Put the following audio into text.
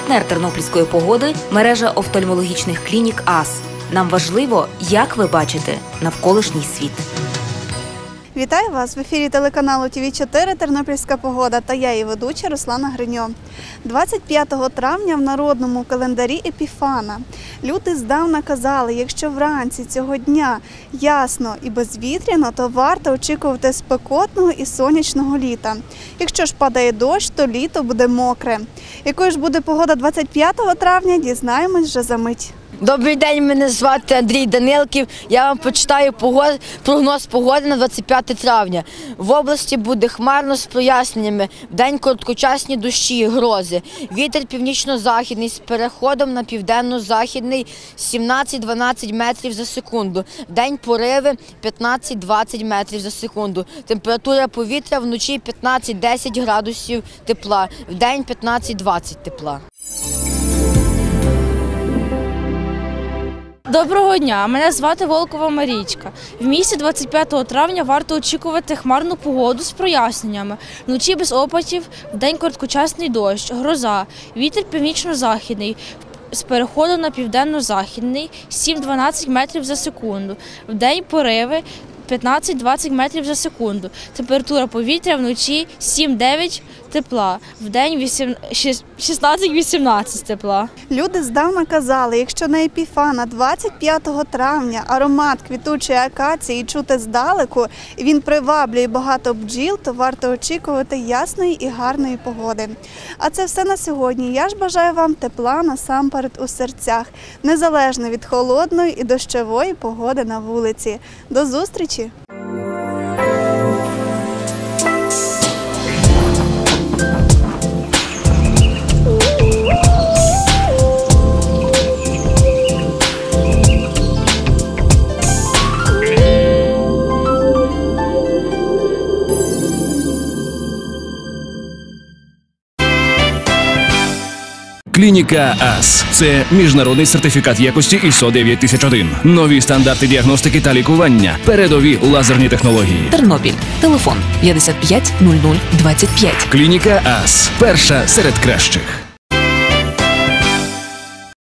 Партнер тернопільської погоди – мережа офтальмологічних клінік АС. Нам важливо, як ви бачите навколишній світ. Вітаю вас! В ефірі телеканалу ТВ4 «Тернопільська погода» та я, її ведуча Руслана Гриньо. 25 травня в народному календарі Епіфана. Люди здавна казали, якщо вранці цього дня ясно і безвітряно, то варто очікувати спекотного і сонячного літа. Якщо ж падає дощ, то літо буде мокре. Якою ж буде погода 25 травня, дізнаємось вже за мить. Добрий день, мене звати Андрій Данилків. Я вам почитаю прогноз погоди на 25 травня. В області буде хмарно з проясненнями, вдень короткочасні дощі і грози. Вітер північно-західний з переходом на південно-західний 17-12 метрів за секунду. Вдень пориви 15-20 метрів за секунду. Температура повітря вночі 15-10 градусів тепла, вдень 15-20 тепла. Доброго дня, мене звати Волкова Марічка. В місті 25 травня варто очікувати хмарну погоду з проясненнями. Вночі без опадів, вдень короткочасний дощ, гроза, вітер північно-західний з переходом на південно-західний 7-12 метрів за секунду. Вдень пориви 15-20 метрів за секунду. Температура повітря вночі 7-9 тепла, вдень 16-18 тепла. Люди здавна казали, якщо на Епіфана 25 травня аромат квітучої акації чути здалеку, і він приваблює багато бджіл, то варто очікувати ясної і гарної погоди. А це все на сьогодні. Я ж бажаю вам тепла насамперед у серцях, незалежно від холодної і дощової погоди на вулиці. До зустрічі! Клініка АС – це міжнародний сертифікат якості ISO 9001. Нові стандарти діагностики та лікування. Передові лазерні технології. Тернопіль. Телефон 55 00 25. Клініка АС – перша серед кращих.